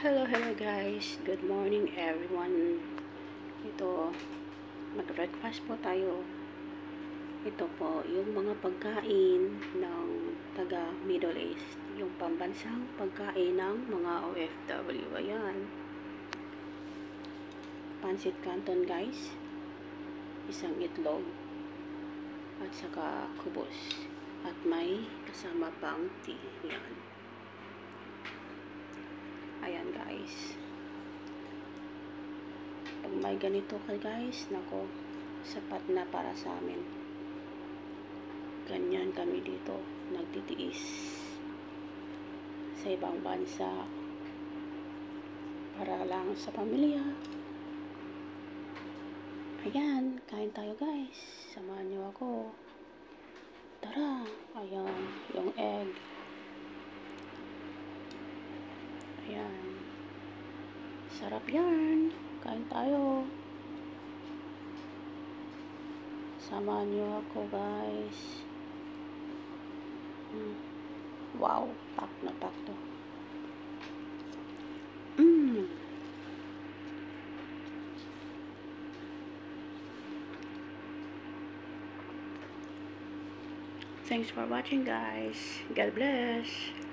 Hello guys. Good morning everyone. Ito, mag-breakfast po tayo. Ito po, yung mga pagkain ng taga Middle East. Yung pambansang pagkain ng mga OFW. Ayan. Pancit Canton guys. Isang itlog. At saka kubos. At may kasama pang tea. Ayan. Ayan guys. Pag may ganito ka guys, nako, sapat na para sa amin. Ganyan kami dito, nagtitiis sa ibang bansa para lang sa pamilya. Ayan, kain tayo guys. Samahan niyo ako. Tara, ayan, yung egg. Ayan. Sarap yan. Kain tayo. Samahan niyo ako guys. Wow, pak na pak to. Thanks for watching guys. God bless.